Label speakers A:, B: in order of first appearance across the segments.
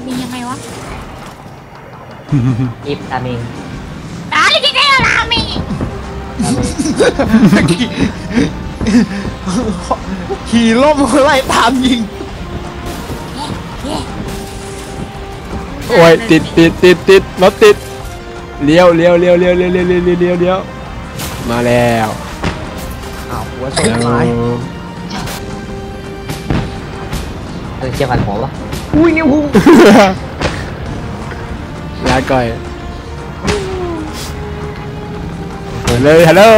A: มียังไงวะ
B: อิฟตามิง
A: ที่ได้รามี
C: ขี่ล่มไล่ตามยิง
D: โอ้ยติดรถติดเลี้ยวมาแล้ว
C: อ้าวหัวชนไม้
B: เชี่ยวกันหัววะอุ้ยนิ้วพุ่ง
D: ลาก่อยเลยฮัลโหล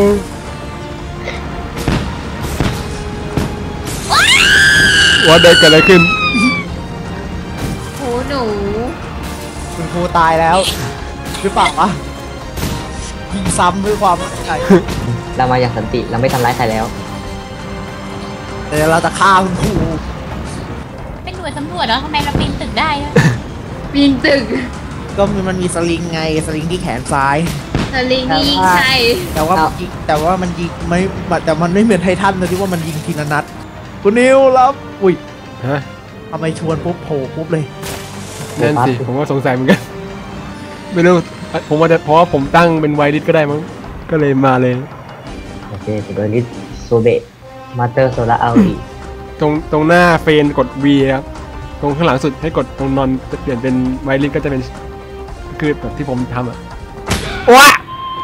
D: ว่าเด็กเกิดอะไรขึ้น
A: โอ้หนู
C: คุณครูตายแล้วหรือเปล่าวะยิงซ้ำเพื่อความมั่นใจ
B: เรามาอย่างสันติเราไม่ทำร้ายใครแล้ว
C: แต่เราจะฆ่าคุณครู
A: เป็นหน่วยสำรวจแล้วทำไมเราปีนตึกได้ปีนตึก
C: ก็มันมีสลิงไงสลิงที่แขนซ้าย
A: สลิงยิงใคร
C: แต่ว่ามันยิงไม่แต่มันไม่เหมือนไททันนะที่ว่ามันยิงทีละนัดคุณนิวรับอุ้ย
D: ฮะ
C: ทำไมชวนปุ๊บโผล่ปุ๊บเลย
D: นั่นสิผมก็สงสัยเหมือนกันไม่รู้ผมว่าเพราะว่าผมตั้งเป็นไวริสก็ได้มั้งก็เลยมาเลย
B: โอเคไวริสโซเบะมาเตอร์โซลาอัลดี
D: ตรงหน้าเฟนกด V ครับตรงข้างหลังสุดให้กดตรงนอนจะเปลี่ยนเป็นไวริสก็จะเป็นคือแบบที่ผมทำอ่ะว้า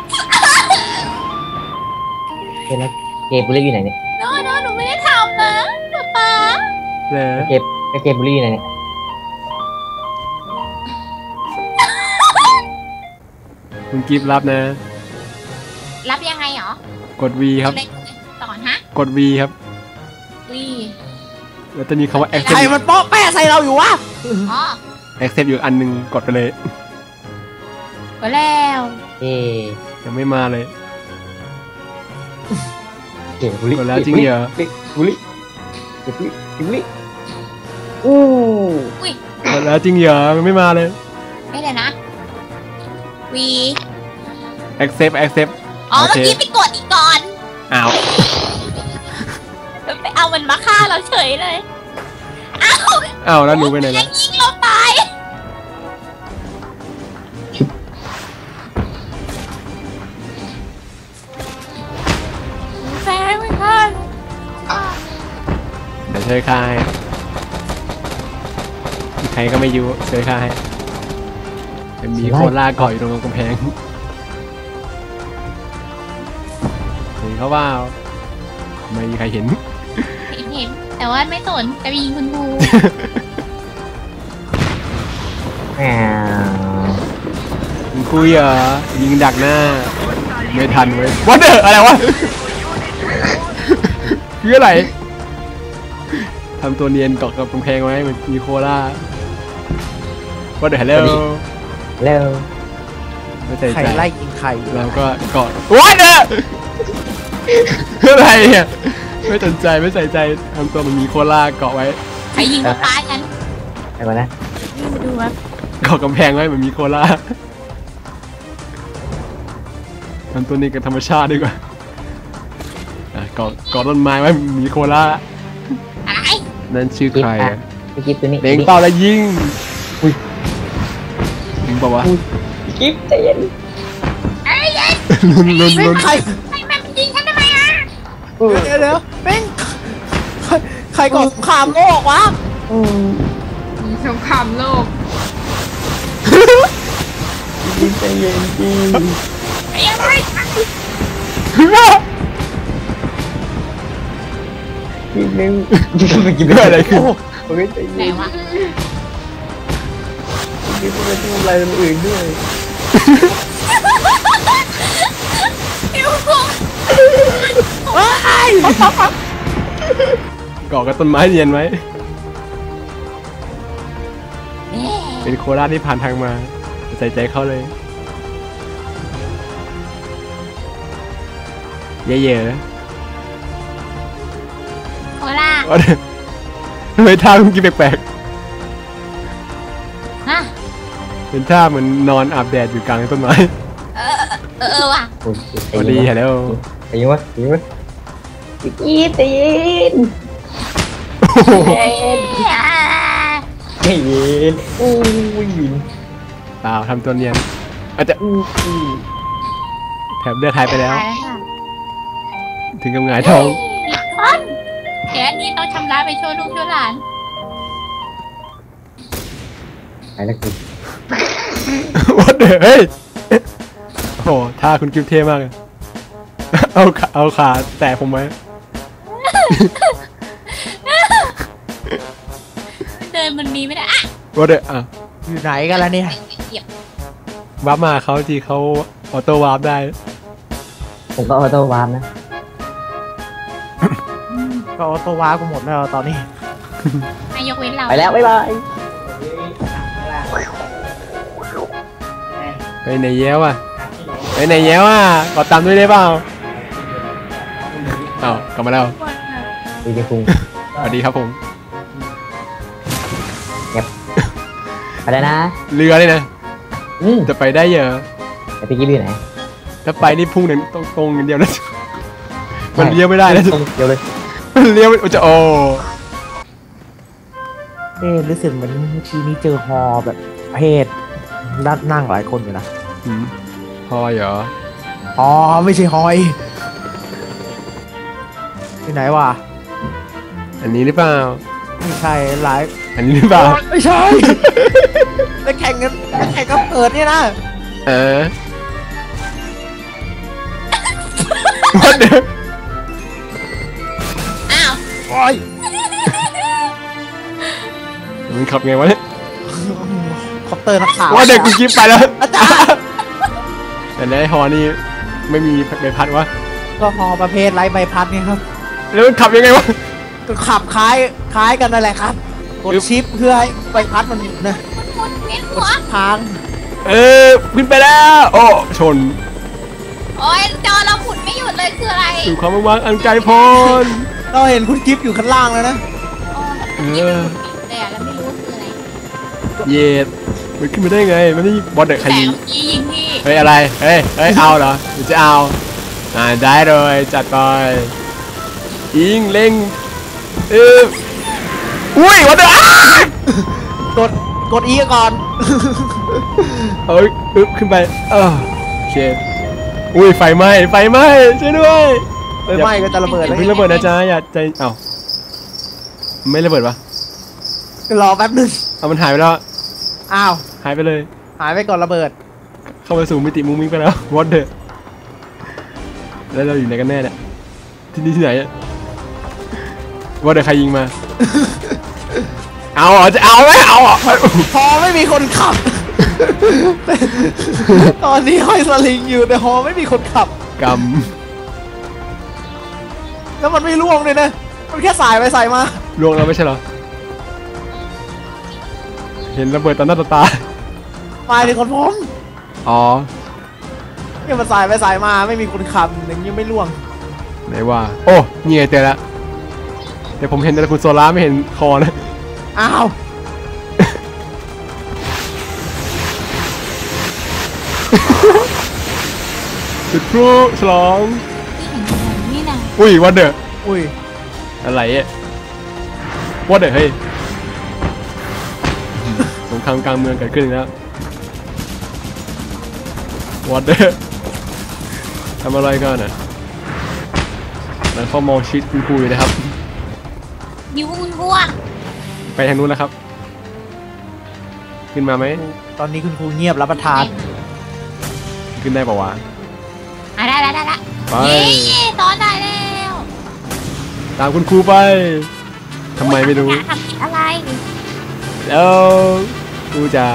B: เกมบุรีอยู่ไหนเนี่ย
A: น้องหนูไม่ได้ทำนะป๊า
D: เลย
B: เกมบุรีอยู่ไหนเนี่ย
D: คุณกิฟต์รับนะ
A: รับยังไงหร
D: อกด V ครับ
A: สอนฮะ
D: กด V ครับ
A: V
D: แล้วจะมีคำว่า accept
C: ใครมันโป๊ะแปะใส่เราอยู่วะ
A: อ๋อ
D: accept อยู่อันนึงกดไปเลย
A: ก็แล้ว
D: ยังไม่มาเลย
B: เก่งบุรี
D: กดแล้วจริงเหรอ
B: บุรีอู้
D: กดแล้วจริงเหรอมันไม่มาเลย
A: ไม่เลยนะ V
D: accept
A: อ๋อเมื่อกี้ไปกดอีกก่อน
D: อ้าว
A: ไปเอามันมาฆ่าเราเฉยเลย
D: อ้าวแล้วหนูไปไหนแล้ว
A: ยิงเราตายแฟร์ไม่ทัน
D: เดี๋ยวช่วยฆ่าให้ใครก็ไม่ยุ่ช่วยฆ่าให้จะมีโคล่าเกาะอยู่ตรงกำแพงเห็นเขาว่าไม่มีใครเห็น
A: แต่ว่าไม่สนจะยิงคุณครู
D: คุณครูเหรอยิงดักหน้าไม่ทันเว้ยวัดเดอร์อะไรวะคืออะไรทำตัวเนียนเกาะกับกำแพงไว้เหมือนมีโคล่าวัดเดอร์เร็วไม่ใส่ใจ
C: ไล่ยิงไข่
D: แล้วก็เกาะวัดเดอร์อะไรเนี่ยไม่สนใจไม่ใส่ใจทำตัวมันมีโคล่าเกาะไว้
A: ใครยิงมาตายกัน
B: ไอ้วะนะ
A: ดูครับ
D: เกาะกำแพงไว้มันมีโคล่าทำตัวนี้กับธรรมชาติดีกว่าเกาะต้นไม้ไว้มีโคล่า
A: อะไร
D: นั่นชื่อใคร
B: กิฟต์ตัวนี้
D: เล็งเป้าแล้วยิงยิงเปล่าวะ
B: กิฟต์ใจเย็น
D: ลุ้น
A: ใครมันยิงฉันทำไมอ่ะ
C: เดี๋ยวแม่งใครก่อสงครามโลกวะ
A: สงครามโลก
B: ใจเย็นจริงกินนึง
D: ไปกินด้วยอะไรคือ
A: ไหนวะ
B: กินไปทำอะไรอื่นด้วย
D: เกาะกับต้นไม้เย็นไว้เป็นโคราชที่ผ่านทางมาใส่ใจเขาเลยเย่
A: โคราช
D: ทำไมท่าคุณกินแปลก
A: ๆฮะ
D: เป็นท่าเหมือนนอนอาบแดดอยู่กลางต้นไม้
A: ว่ะ
D: สวัสดีฮัลโหล
B: ตีวะตีเย็นไม่ยินอู้ยิง
D: เปล่าทำตัวเนียนอาจจะแถบเลือดหายไปแล้ว
A: ตายค่ะ
D: ถึงกับหงายท้อง
A: คนเดี๋ยวอันนี้ต้องชำระไปช่วยลูกช่วยหลาน
B: ไปแล้วกู
D: วัดเฮ้ยโอ้โหท่าคุณกิฟเท่มากเลยเอาขาแตะผมไว้
A: เดินมันมีไม่ได้อะ
D: วัดอ่ะ
C: อยู่ไหนกันแล้วเนี่ย
A: เหยียบ
D: วาร์ปมาเขาทีเขาออโต้วาร์ปได้
B: ผมก็ออโต้วาร์ปนะ
C: ก็ออโต้ว้าร์ปกูหมดแล้วตอนนี้
A: ให้ยกเว้นเรา
B: ไปแล้วบ๊ายบาย
D: ไปไหนแย้วอ่ะไปไหนแย้วอ่ะกดตามด้วยได้เปล่าอ้าวกลับมาแล้ว
B: ดีดีคุง
D: สวัสดีครับผม
B: ไปแล้วนะ
D: เรือเลยนะ จะไปได้เยอะ
B: แต่พี่กิ๊บอยู่ไหน
D: ถ้าไปนี่พุ่งเนี่ยตรงอย่างเดียวนะมันเลี้ยวไม่ได้นะ
B: ตรงเดียวเลย
D: มันเลี้ยวไม่จะโอ้
C: รู้สึกเหมือนทีนี้เจอฮอแบบเพศนั่งหลายคนอยู่นะ
D: พอเหรอ
C: อ๋อไม่ใช่ฮอยที่ไหนวะ
D: อันนี้หรือเปล่า
C: ไม่ใช่หลาย
D: อันนี้หรือเปล่า
C: ไม่ใช่ไปแข่งกันเปิดเนี่ยนะ
D: วัดเดิม
A: อ้าว
C: โอ้ย
D: มันขับไงวะเนี่ย
C: คอปเตอร์นักข่าว
D: ว่าเด็กกูกิฟไปแล้ว
C: อาจารย์
D: แต่ในฮอนี่ไม่มีใบพัดวะ
C: ก็ฮอประเภทไร้ใบพัดเนี่ยครับ
D: แล้วมันขับยังไงวะ
C: ก็ขับคล้ายกันนั่นแหละครับกดชิปเพื่อให้ใบพัดมันหยุดนะ
A: หมดเวียน
C: ก
A: หั
C: ด
A: ว
C: ชิปทาง
D: ขึ้นไปแล้ว โอ้ชน
A: โอ้ยจอเราหมุนไม่หยุดเลยคืออะไร
D: สู่ความว่างอันไกลโพ้น
C: เราเห็นคุณกิฟอยู่ข้างล่างแล้วนะ
A: นี่มันแต่แล้วไม่รู้คืออะไร
D: เย็ดมันขึ้นมาได้ไง มันนี่บอลเด็กใคร
A: แต่
D: ยิง
A: เมื่อกี้ยิงที่
D: เฮ้ยอะไร เฮ้ยเอาเหรอหรือจะเอาได้เลยจัดไปยิงเล็งอุ้ยวันเดอร์
C: กดอีก่อน
D: เอ้ยขึ้นไปโอเคอุ้ยไฟไหม้ช่วยด้วย
C: ไม่ก็จะระเบิด
D: อย่า
C: แล้ว
D: เพิ่งระเบิดนะจ๊ะอย่าใจไม่ระเบิดวะ
C: รอแป๊บนึง
D: เอามันหายไปแล้ว
C: อ้าว
D: หายไปเลย
C: หายไปก่อนระเบิด
D: เข้าไปสู่มิติมุ้งมิ้งไปแล้ววอดเดอร์แล้วเราอยู่ไหนกันแน่เนี่ยที่นี่ที่ไหนอะวอดเดอร์ใครยิงมา เอาเหรอจะเอาไหมเอาเหรอ
C: ฮอไม่มีคนขับ ตอนนี้ห้อยสลิงอยู่แต่ฮอไม่มีคนขับ
D: ก
C: แล้วมันไม่ล่วงเลยนะ มันแค่สายไปสายมา
D: ำลวงเราไม่ใช่เหรอเห็นระเบิดต่อหน้าต่อตา
C: มาถึงคนผม
D: อ๋อ
C: เนี่ยมันสายไปสายมาไม่มีคนขับอย่างนี้ไม่ล่วง
D: ไหนว่าโอ้นี่ไงเจอแล้วแต่ผมเห็นแต่คุณโซล่าไม่เห็นคอนะ
C: อ้าว
D: จุดพลุฉลอง
A: นี่นะ
D: อุ้ยวอดเดอร์
C: อุ้ย
D: อะไรอะวอดเดอร์เฮ้ยสงครามกลางเมืองเกิดขึ้นอีกแล้ววอดเดอร์ทำอะไรกันอ่ะแล้วเขามองชิดคุณครูอยู่นะครับ
A: นิ้วคุณพวก
D: ไปทางนู้นแล้วครับ ขึ้นมาไหม
C: ตอนนี้คุณครูเงียบรับประทาน
D: ขึ้นได้ปะวะ
A: ได้ละ
D: ไป
A: เย้ตอนได้แล้ว
D: ตามคุณครูไปทำไมไม่รู้
A: ทำผิดอะไร
D: แล้วกูจะ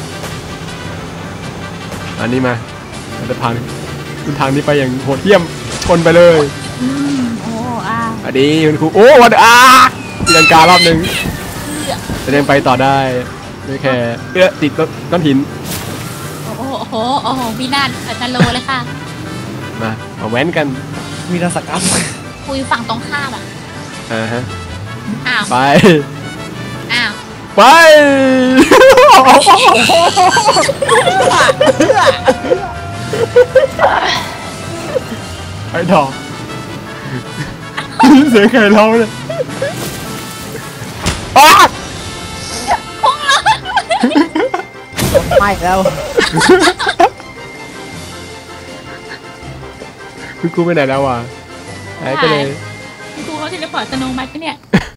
D: อันนี้มาเราจะผ่านทางนี้ไปอย่างโหดเหี้ยมชนไปเลย
A: โอ้อ้าว
D: อันนี้คุณครูโอ้วันตีลังการอบหนึ่งจะเดินไปต่อได้ด้วยแค่ติดก้อนหิน
A: โอ้โหวินาศอัตโลเลยค่ะ
D: มาแว้นกัน
C: มีนาศกรรม
A: คุยฝั่งตรงข้ามอ่ะ
D: ฮะ
A: อ้าว
D: ไป
A: อ้าว
D: ไปไปต่อเสียงใครร้องเนี่ย
A: พวกเรา
C: ไม่แล้ว
D: คุณครูไปไหนแล้ววะหายไปเลย
A: คุณครูเขาเทเลพอร์ตสโนว์มัดปะเนี่ย